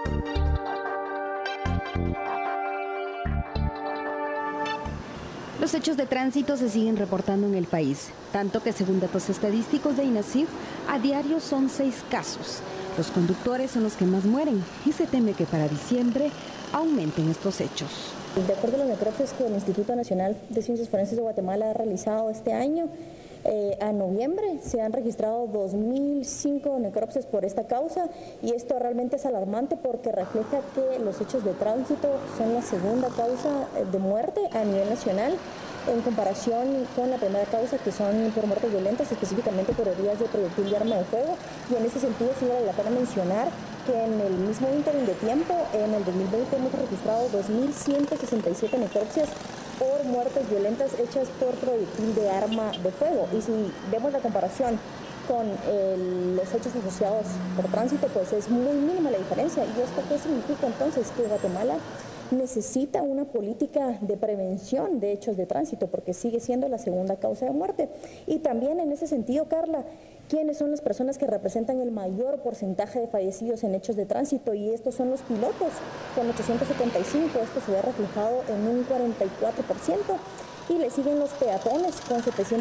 Los hechos de tránsito se siguen reportando en el país, tanto que según datos estadísticos de INACIF, a diario son 6 casos. Los conductores son los que más mueren y se teme que para diciembre aumenten estos hechos. De acuerdo a las necropsias que el Instituto Nacional de Ciencias Forenses de Guatemala ha realizado este año, a noviembre se han registrado 2.005 necropsias por esta causa, y esto realmente es alarmante porque refleja que los hechos de tránsito son la segunda causa de muerte a nivel nacional, en comparación con la primera causa, que son por muertes violentas, específicamente por heridas de proyectil y arma de fuego. Y en ese sentido sí vale la pena mencionar que en el mismo ínterin de tiempo, en el 2020 hemos registrado 2.167 necropsias por muertes violentas hechas por proyectil de arma de fuego. Y si vemos la comparación con los hechos asociados por tránsito, pues es muy mínima la diferencia. ¿Y esto qué significa entonces? Que Guatemala necesita una política de prevención de hechos de tránsito, porque sigue siendo la segunda causa de muerte. Y también en ese sentido, Carla, ¿quiénes son las personas que representan el mayor porcentaje de fallecidos en hechos de tránsito? Y estos son los pilotos, con 875, esto se ve reflejado en un 44%. Y le siguen los peatones con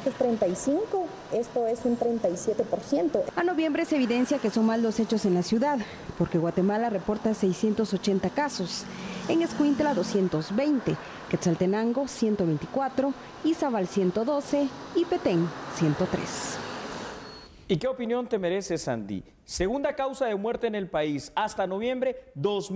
735, esto es un 37%. A noviembre se evidencia que son más los hechos en la ciudad, porque Guatemala reporta 680 casos, en Escuintla 220, Quetzaltenango 124, Izabal 112 y Petén 103. ¿Y qué opinión te merece, Sandy? Segunda causa de muerte en el país. Hasta noviembre,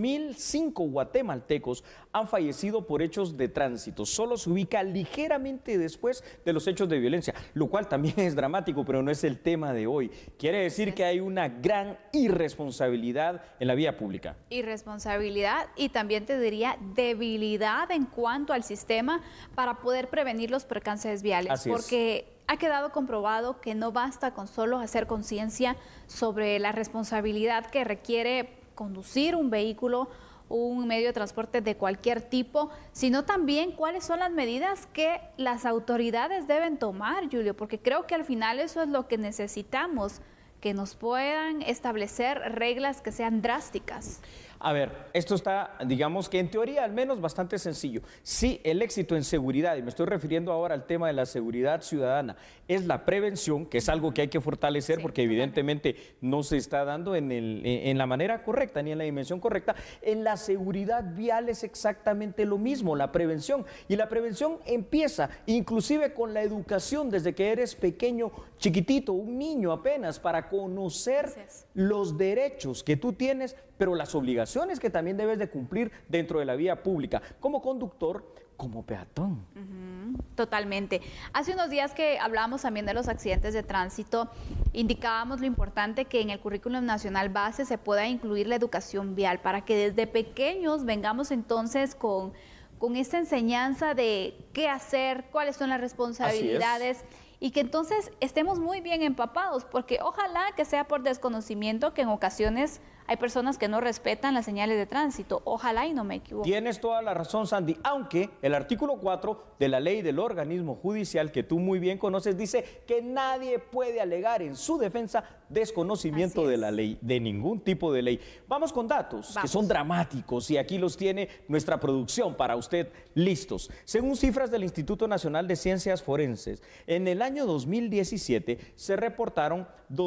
2.005 guatemaltecos han fallecido por hechos de tránsito. Solo se ubica ligeramente después de los hechos de violencia, lo cual también es dramático, pero no es el tema de hoy. Quiere decir que hay una gran irresponsabilidad en la vía pública. Irresponsabilidad y también te diría debilidad en cuanto al sistema para poder prevenir los percances viales. Así es. Porque ha quedado comprobado que no basta con solo hacer conciencia sobre la responsabilidad que requiere conducir un vehículo, un medio de transporte de cualquier tipo, sino también cuáles son las medidas que las autoridades deben tomar, Julio, porque creo que al final eso es lo que necesitamos, que nos puedan establecer reglas que sean drásticas. A ver, esto está, digamos que en teoría al menos bastante sencillo. Si el éxito en seguridad, y me estoy refiriendo ahora al tema de la seguridad ciudadana, es la prevención, que es algo que hay que fortalecer, sí, porque evidentemente no se está dando en la manera correcta ni en la dimensión correcta. En la seguridad vial es exactamente lo mismo, la prevención. Y la prevención empieza inclusive con la educación desde que eres pequeño, chiquitito, un niño apenas, para conocer los derechos que tú tienes, pero las obligaciones que también debes de cumplir dentro de la vía pública, como conductor, como peatón. Totalmente. Hace unos días que hablábamos también de los accidentes de tránsito, indicábamos lo importante que en el currículum nacional base se pueda incluir la educación vial, para que desde pequeños vengamos entonces con esta enseñanza de qué hacer, cuáles son las responsabilidades, y que entonces estemos muy bien empapados, porque ojalá que sea por desconocimiento, que en ocasiones hay personas que no respetan las señales de tránsito. Ojalá y no me equivoque. Tienes toda la razón, Sandy, aunque el artículo 4 de la ley del organismo judicial, que tú muy bien conoces, dice que nadie puede alegar en su defensa desconocimiento de la ley, de ningún tipo de ley. Vamos con datos que son dramáticos, y aquí los tiene nuestra producción para usted listos. Según cifras del Instituto Nacional de Ciencias Forenses, en el año 2017 se reportaron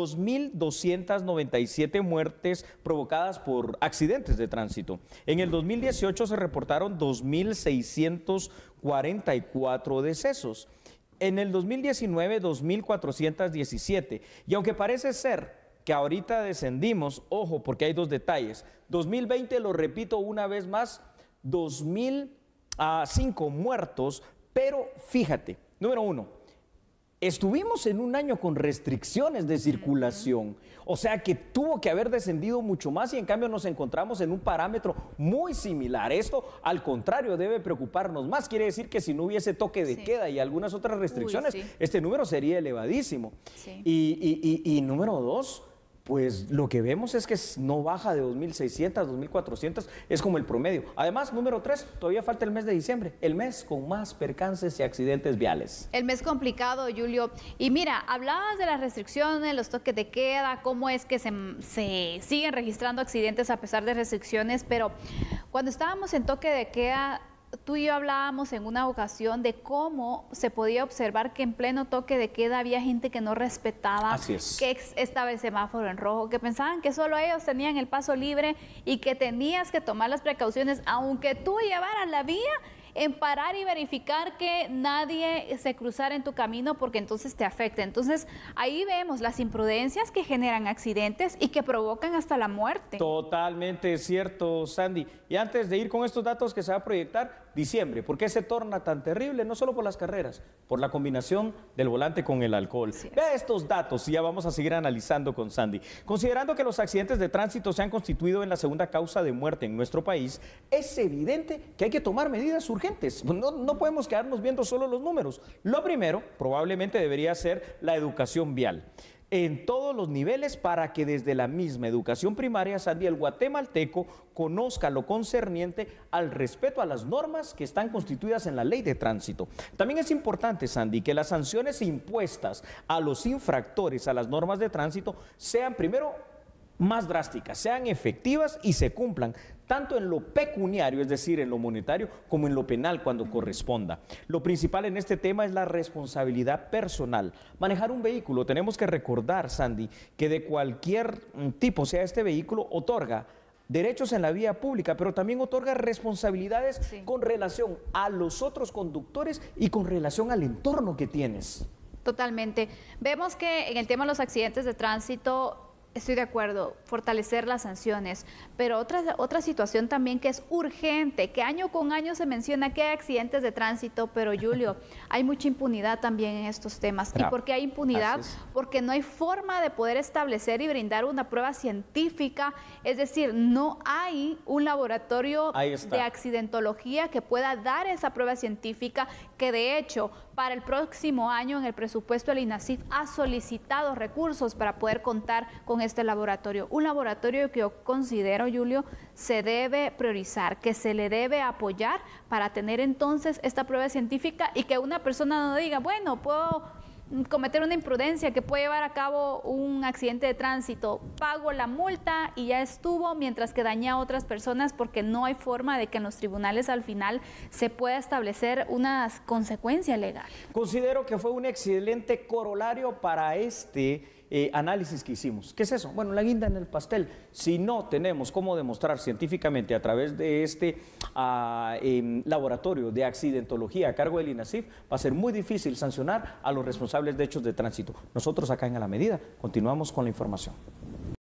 2.297 muertes provocadas por accidentes de tránsito. En el 2018 se reportaron 2.644 decesos. En el 2019, 2.417. Y aunque parece ser que ahorita descendimos, ojo, porque hay dos detalles. 2020, lo repito una vez más, 2.005 muertos, pero fíjate, número uno, estuvimos en un año con restricciones de circulación, o sea que tuvo que haber descendido mucho más, y en cambio nos encontramos en un parámetro muy similar. Esto, al contrario, debe preocuparnos más. Quiere decir que si no hubiese toque de queda y algunas otras restricciones, este número sería elevadísimo. Y número dos, pues lo que vemos es que no baja de 2.600, 2.400, es como el promedio. Además, número 3, todavía falta el mes de diciembre, el mes con más percances y accidentes viales. El mes complicado, Julio. Y mira, hablabas de las restricciones, los toques de queda, cómo es que se siguen registrando accidentes a pesar de restricciones, pero cuando estábamos en toque de queda, tú y yo hablábamos en una ocasión de cómo se podía observar que en pleno toque de queda había gente que no respetaba, que estaba el semáforo en rojo, que pensaban que solo ellos tenían el paso libre y que tenías que tomar las precauciones, aunque tú llevaras la vía, en parar y verificar que nadie se cruzara en tu camino porque entonces te afecta. Entonces ahí vemos las imprudencias que generan accidentes y que provocan hasta la muerte. Totalmente cierto, Sandy. Y antes de ir con estos datos que se va a proyectar, diciembre, ¿por qué se torna tan terrible? No solo por las carreras, por la combinación del volante con el alcohol. Sí. Vea estos datos y ya vamos a seguir analizando con Sandy. Considerando que los accidentes de tránsito se han constituido en la segunda causa de muerte en nuestro país, es evidente que hay que tomar medidas urgentes. No podemos quedarnos viendo solo los números. Lo primero, probablemente debería ser la educación vial en todos los niveles para que desde la misma educación primaria, Sandy, el guatemalteco conozca lo concerniente al respeto a las normas que están constituidas en la ley de tránsito. También es importante, Sandy, que las sanciones impuestas a los infractores a las normas de tránsito sean primero más drásticas, sean efectivas y se cumplan tanto en lo pecuniario, es decir, en lo monetario, como en lo penal cuando corresponda. Lo principal en este tema es la responsabilidad personal. Manejar un vehículo, tenemos que recordar, Sandy, que de cualquier tipo sea este vehículo, otorga derechos en la vía pública, pero también otorga responsabilidades con relación a los otros conductores y con relación al entorno que tienes. Totalmente. Vemos que en el tema de los accidentes de tránsito, estoy de acuerdo, fortalecer las sanciones, pero otra situación también que es urgente, que año con año se menciona que hay accidentes de tránsito, pero Julio, hay mucha impunidad también en estos temas. ¿Y por qué hay impunidad? Porque no hay forma de poder establecer y brindar una prueba científica, es decir, no hay un laboratorio de accidentología que pueda dar esa prueba científica, que de hecho para el próximo año en el presupuesto del INASIF ha solicitado recursos para poder contar con este laboratorio. Un laboratorio que yo considero, Julio, se debe priorizar, que se le debe apoyar para tener entonces esta prueba científica y que una persona no diga, bueno, puedo cometer una imprudencia que puede llevar a cabo un accidente de tránsito, pago la multa y ya estuvo, mientras que daña a otras personas, porque no hay forma de que en los tribunales al final se pueda establecer una consecuencia legal. Considero que fue un excelente corolario para este análisis que hicimos. ¿Qué es eso? Bueno, la guinda en el pastel. Si no tenemos cómo demostrar científicamente a través de este laboratorio de accidentología a cargo del INASIF, va a ser muy difícil sancionar a los responsables de hechos de tránsito. Nosotros acá en A la Medida continuamos con la información.